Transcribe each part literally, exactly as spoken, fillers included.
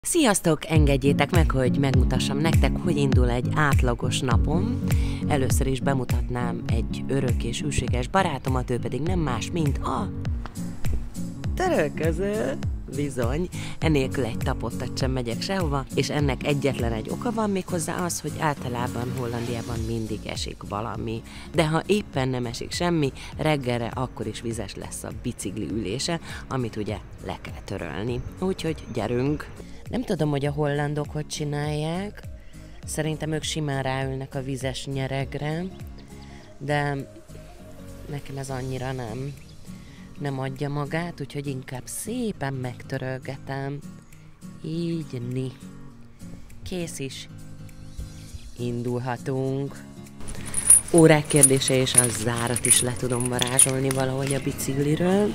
Sziasztok! Engedjétek meg, hogy megmutassam nektek, hogy indul egy átlagos napom. Először is bemutatnám egy örök és hűséges barátomat, ő pedig nem más, mint a törölköző. Bizony, enélkül egy tapottat sem megyek sehova, és ennek egyetlen egy oka van, méghozzá az, hogy általában Hollandiában mindig esik valami. De ha éppen nem esik semmi, reggelre akkor is vizes lesz a bicikli ülése, amit ugye le kell törölni. Úgyhogy gyerünk! Nem tudom, hogy a hollandok hogy csinálják, szerintem ők simán ráülnek a vizes nyeregre, de nekem ez annyira nem, nem adja magát, úgyhogy inkább szépen megtörölgetem. Így, ni. Kész is. Indulhatunk. Órák kérdése, és a zárat is le tudom varázsolni valahogy a bicikliről.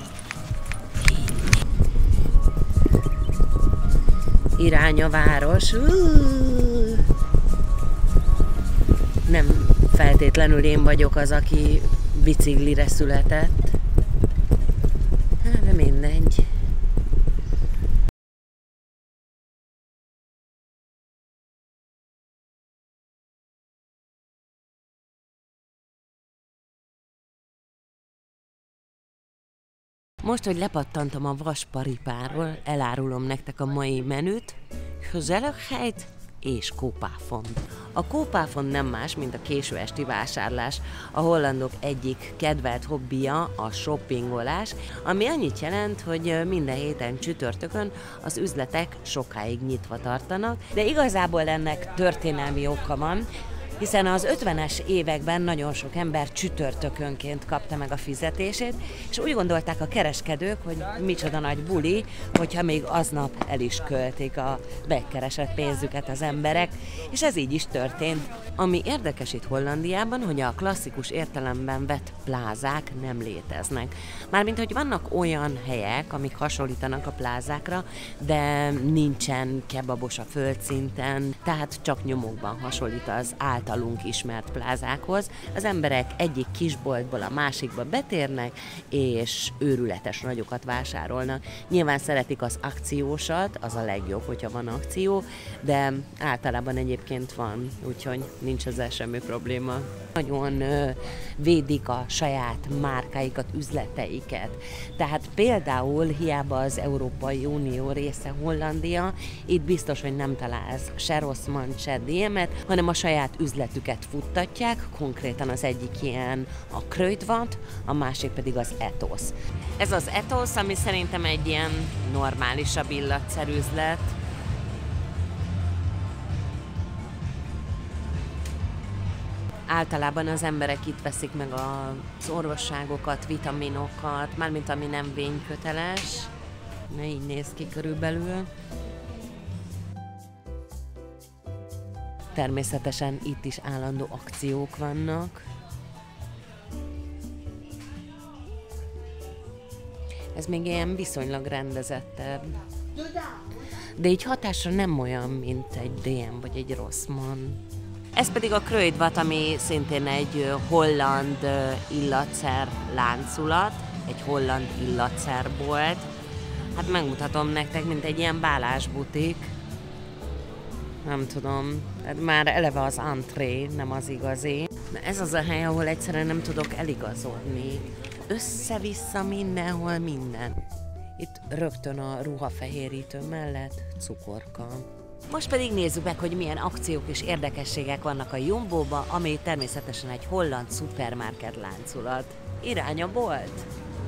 Irány a város. Uh! Nem feltétlenül én vagyok az, aki biciklire született. Hát, de mindegy. Most, hogy lepattantam a vasparipáról, elárulom nektek a mai menüt. Gezelligheid és koopavond. A koopavond nem más, mint a késő esti vásárlás. A hollandok egyik kedvelt hobbija a shoppingolás, ami annyit jelent, hogy minden héten csütörtökön az üzletek sokáig nyitva tartanak, de igazából ennek történelmi oka van, hiszen az ötvenes években nagyon sok ember csütörtökönként kapta meg a fizetését, és úgy gondolták a kereskedők, hogy micsoda nagy buli, hogyha még aznap el is költik a megkeresett pénzüket az emberek, és ez így is történt. Ami érdekes itt Hollandiában, hogy a klasszikus értelemben vett plázák nem léteznek. Mármint, hogy vannak olyan helyek, amik hasonlítanak a plázákra, de nincsen kebabos a földszinten, tehát csak nyomokban hasonlít az általunk ismert plázákhoz. Az emberek egyik kisboltból a másikba betérnek, és őrületes nagyokat vásárolnak. Nyilván szeretik az akciósat, az a legjobb, hogyha van akció, de általában egyébként van, úgyhogy nincs ezzel semmi probléma. Nagyon ö, védik a saját márkáikat, üzleteiket. Tehát például hiába az Európai Unió része Hollandia, itt biztos, hogy nem találsz se Rossmann, se dé em-et, hanem a saját üzletüket futtatják, konkrétan az egyik ilyen a Kruidvat, a másik pedig az Ethos. Ez az Ethos, ami szerintem egy ilyen normálisabb illatszerüzlet. Általában az emberek itt veszik meg az orvosságokat, vitaminokat, mármint ami nem vényköteles. Na, így néz ki körülbelül. Természetesen itt is állandó akciók vannak. Ez még ilyen viszonylag rendezettebb. De így hatásra nem olyan, mint egy dé em vagy egy Rossmann. Ez pedig a Kruidvat, ami szintén egy holland illatszer láncolat, egy holland illatszerbolt. Hát megmutatom nektek, mint egy ilyen bálásbutik. Nem tudom, már eleve az entré, nem az igazi. Na ez az a hely, ahol egyszerűen nem tudok eligazodni. Össze-vissza mindenhol minden. Itt rögtön a ruhafehérítő mellett cukorka. Most pedig nézzük meg, hogy milyen akciók és érdekességek vannak a Jumbo-ba, ami természetesen egy holland szupermarket láncolat. Irány a bolt!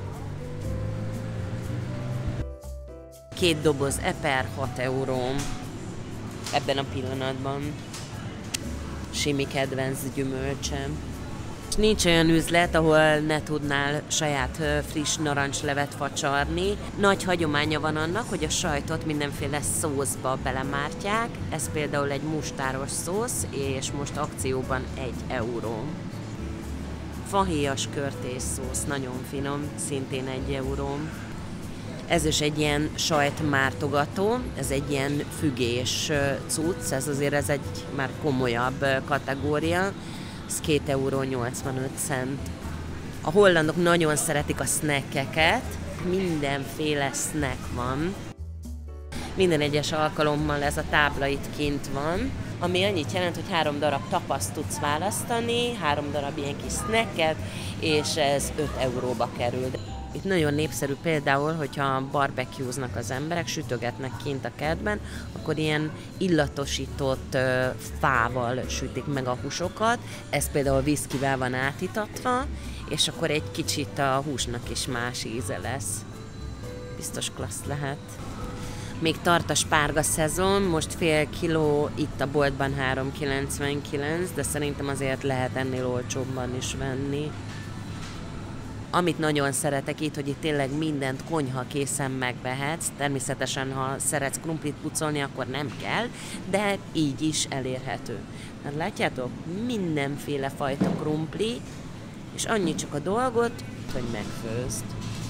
Két doboz eper, hat euró. Ebben a pillanatban. Simi kedvenc gyümölcsem. Nincs olyan üzlet, ahol ne tudnál saját friss narancslevet facsarni. Nagy hagyománya van annak, hogy a sajtot mindenféle szószba belemártják. Ez például egy mustáros szósz, és most akcióban egy euró. Fahéjas körtés szósz, nagyon finom, szintén egy euró. Ez is egy ilyen sajtmártogató, ez egy ilyen fügés cucc, ez azért ez egy már komolyabb kategória. Ez két euró nyolcvanöt cent. A hollandok nagyon szeretik a snackeket, mindenféle snack van. Minden egyes alkalommal ez a tábla itt kint van, ami annyit jelent, hogy három darab tapaszt tudsz választani, három darab ilyen kis snacket, és ez öt euróba kerül. Itt nagyon népszerű például, hogyha barbecueznak az emberek, sütögetnek kint a kertben, akkor ilyen illatosított ö, fával sütik meg a húsokat. Ez például viszkivel van átítatva, és akkor egy kicsit a húsnak is más íze lesz. Biztos klassz lehet. Még tart a spárga szezon, most fél kiló itt a boltban három kilencvenkilenc, de szerintem azért lehet ennél olcsóbban is venni. Amit nagyon szeretek itt, hogy itt tényleg mindent konyha készen megvehetsz. Természetesen, ha szeretsz krumplit pucolni, akkor nem kell, de így is elérhető. Hát látjátok, mindenféle fajta krumpli, és annyi csak a dolgot, hogy megfőzd.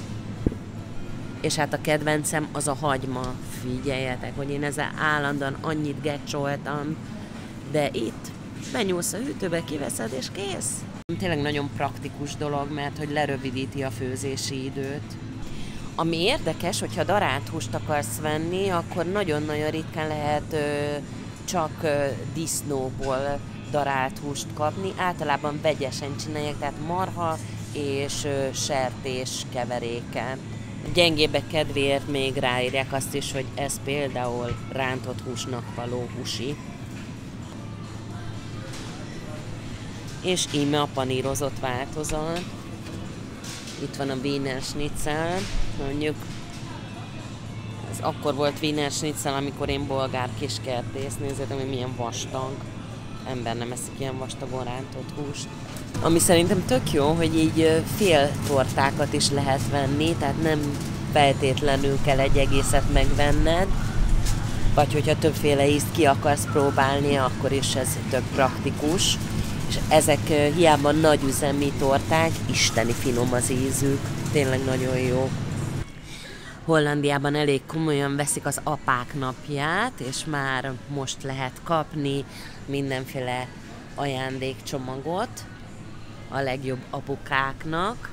És hát a kedvencem az a hagyma. Figyeljetek, hogy én ezzel állandóan annyit gecsoltam, de itt benyúlsz a hűtőbe, kiveszed és kész. Tényleg nagyon praktikus dolog, mert hogy lerövidíti a főzési időt. Ami érdekes, hogyha darált húst akarsz venni, akkor nagyon-nagyon ritkán lehet ö, csak ö, disznóból darált húst kapni. Általában vegyesen csinálják, tehát marha és ö, sertés keveréke. A gyengébbek kedvéért még ráírják azt is, hogy ez például rántott húsnak való húsi. És íme a panírozott változat. Itt van a Wiener Schnitzel, mondjuk ez akkor volt Wiener Schnitzel, amikor én bolgár kiskertész, nézzétek, hogy milyen vastag. Ember nem eszik ilyen vastagon rántott húst. Ami szerintem tök jó, hogy így fél tortákat is lehet venni, tehát nem feltétlenül kell egy egészet megvenned, vagy hogyha többféle ízt ki akarsz próbálni, akkor is ez tök praktikus. És ezek hiába nagy üzemi torták, isteni finom az ízük, tényleg nagyon jó. Hollandiában elég komolyan veszik az apák napját, és már most lehet kapni mindenféle ajándékcsomagot a legjobb apukáknak.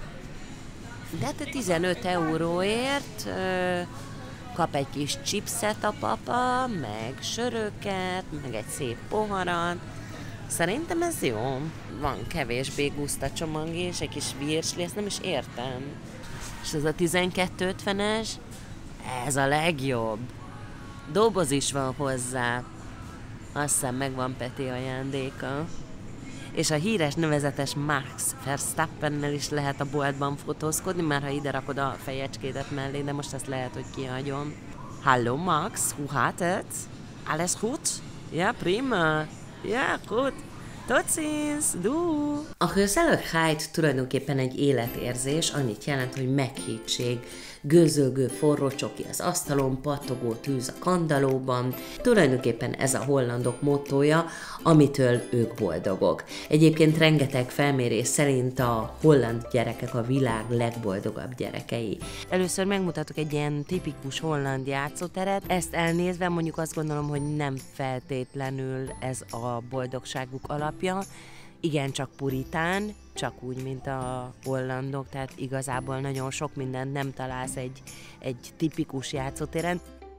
De hát tizenöt euróért ö, kap egy kis chipset a papa, meg söröket, meg egy szép poharat. Szerintem ez jó. Van kevésbé guszta csomag és egy kis virsli, ezt nem is értem. És ez a tizenkettő ötvenes, ez a legjobb. Doboz is van hozzá. Azt hiszem megvan Peti ajándéka. És a híres nevezetes Max Verstappennel is lehet a boltban fotózkodni, már ha ide rakod a fejecskédet mellé, de most ezt lehet, hogy kihagyom. Hallo Max, hoe gaat het? Alles goed? Ja, prima. Ja, gut. Tot ziens, du! A gezelligheid tulajdonképpen egy életérzés, annyit jelent, hogy meghittség, gőzölgő forró csoki az asztalon, pattogó tűz a kandallóban. Tulajdonképpen ez a hollandok mottója, amitől ők boldogok. Egyébként rengeteg felmérés szerint a holland gyerekek a világ legboldogabb gyerekei. Először megmutatok egy ilyen tipikus holland játszóteret. Ezt elnézve mondjuk azt gondolom, hogy nem feltétlenül ez a boldogságuk alapja. Igen, csak puritán, csak úgy, mint a hollandok, tehát igazából nagyon sok mindent nem találsz egy, egy tipikus játszótéren.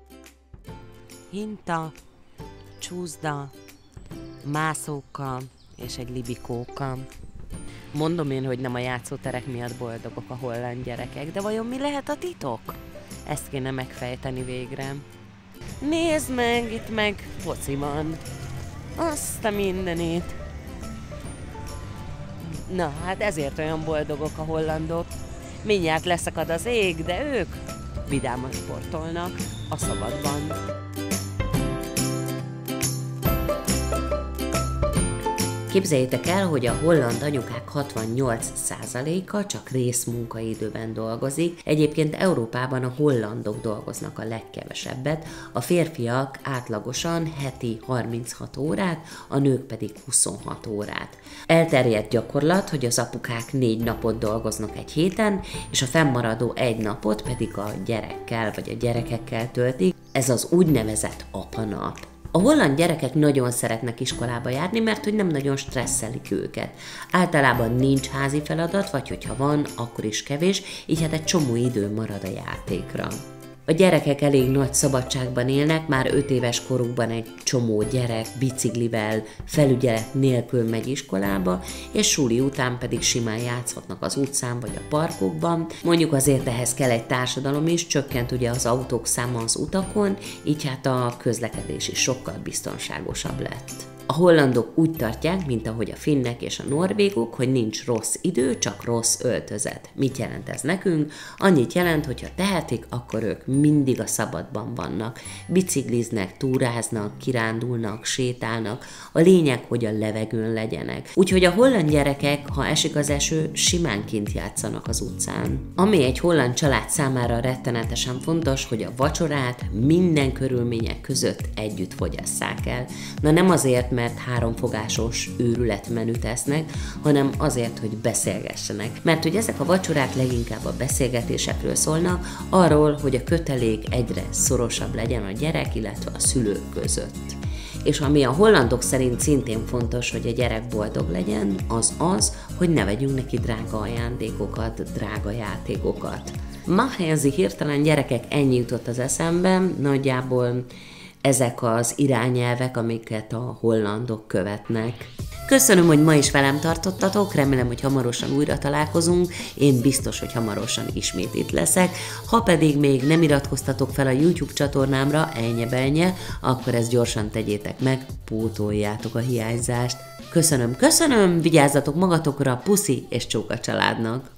Hinta, csúszda, mászóka és egy libikóka. Mondom én, hogy nem a játszóterek miatt boldogok a holland gyerekek, de vajon mi lehet a titok? Ezt kéne megfejteni végre. Nézd meg, itt meg foci van. Azt a mindenit. Na, hát ezért olyan boldogok a hollandok. Mindjárt leszakad az ég, de ők vidáman sportolnak a szabadban. Képzeljétek el, hogy a holland anyukák hatvannyolc százaléka csak részmunkaidőben dolgozik. Egyébként Európában a hollandok dolgoznak a legkevesebbet, a férfiak átlagosan heti harminchat órát, a nők pedig huszonhat órát. Elterjedt gyakorlat, hogy az apukák négy napot dolgoznak egy héten, és a fennmaradó egy napot pedig a gyerekkel vagy a gyerekekkel töltik. Ez az úgynevezett apanap. A holland gyerekek nagyon szeretnek iskolába járni, mert hogy nem nagyon stresszelik őket. Általában nincs házi feladat, vagy hogyha van, akkor is kevés, így hát egy csomó idő marad a játékra. A gyerekek elég nagy szabadságban élnek, már öt éves korukban egy csomó gyerek biciklivel, felügyelet nélkül megy iskolába, és suli után pedig simán játszhatnak az utcán vagy a parkokban. Mondjuk azért ehhez kell egy társadalom is, csökkent ugye az autók száma az utakon, így hát a közlekedés is sokkal biztonságosabb lett. A hollandok úgy tartják, mint ahogy a finnek és a norvégok, hogy nincs rossz idő, csak rossz öltözet. Mit jelent ez nekünk? Annyit jelent, hogy ha tehetik, akkor ők mindig a szabadban vannak. Bicikliznek, túráznak, kirándulnak, sétálnak. A lényeg, hogy a levegőn legyenek. Úgyhogy a holland gyerekek, ha esik az eső, simán kint játszanak az utcán. Ami egy holland család számára rettenetesen fontos, hogy a vacsorát minden körülmények között együtt fogyasszák el. Na nem azért, mert háromfogásos őrületmenüt esznek, hanem azért, hogy beszélgessenek. Mert hogy ezek a vacsorák leginkább a beszélgetésekről szólnak, arról, hogy a kötelék egyre szorosabb legyen a gyerek, illetve a szülők között. És ami a hollandok szerint szintén fontos, hogy a gyerek boldog legyen, az az, hogy ne vegyünk neki drága ajándékokat, drága játékokat. Ma helyezi hirtelen gyerekek, ennyi jutott az eszembe, nagyjából ezek az irányelvek, amiket a hollandok követnek. Köszönöm, hogy ma is velem tartottatok, remélem, hogy hamarosan újra találkozunk, én biztos, hogy hamarosan ismét itt leszek. Ha pedig még nem iratkoztatok fel a YouTube csatornámra, ennye-bennye, akkor ezt gyorsan tegyétek meg, pótoljátok a hiányzást. Köszönöm, köszönöm, vigyázzatok magatokra, puszi és csók a családnak!